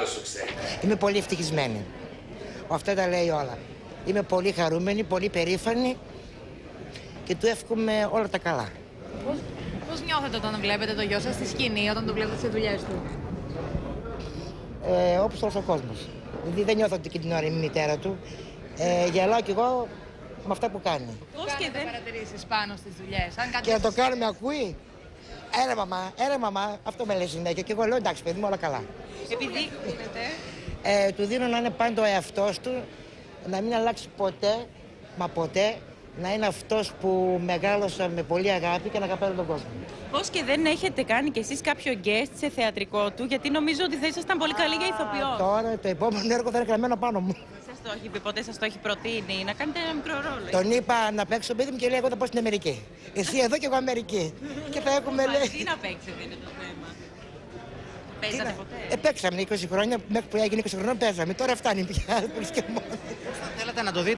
σου ξέρει? Είμαι πολύ ευτυχισμένη. Αυτό τα λέει όλα. Είμαι πολύ χαρούμενη, πολύ περήφανη και του εύχομαι όλα τα καλά. Πώς νιώθετε όταν βλέπετε το γιο σας στη σκηνή, όταν το βλέπετε στις δουλειές του? Όπως όλος ο κόσμος. Δηλαδή δεν νιώθω ότι και την ώρα είμαι η μητέρα του. Γελάω κι εγώ με αυτά που κάνει. Πώς κάνετε παρατηρήσεις πάνω στις δουλειές? Και να το κάνω με ακούει. Έλα μαμά, αυτό με λέει συνέχεια. Και εγώ λέω εντάξει παιδί μου, όλα καλά. Επειδή Του δίνω να είναι πάντα ο εαυτός του, να μην αλλάξει ποτέ, μα ποτέ, να είναι αυτός που μεγάλωσα με πολύ αγάπη και να αγαπάει τον κόσμο. Πώς και δεν έχετε κάνει κι εσείς κάποιο guest σε θεατρικό του, γιατί νομίζω ότι θα ήσασταν πολύ καλοί για ηθοποιό. Τώρα το επόμενο έργο θα είναι γραμμένο πάνω μου. Σας το έχει πει ποτέ, σας το έχει προτείνει να κάνετε ένα μικρό ρόλο? Τον είπα να παίξω παιδί μου και λέει: εγώ θα πάω στην Αμερική. Εσύ εδώ και εγώ Αμερική. Και θα έχουμε λέει. Μαζί να παίξετε είναι το θέμα. Παίζατε ποτέ? Παίξαμε 20 χρόνια, μέχρι που έγινε 20 χρόνια παίζαμε. Τώρα φτάνει πια. Θέλετε να το δείτε.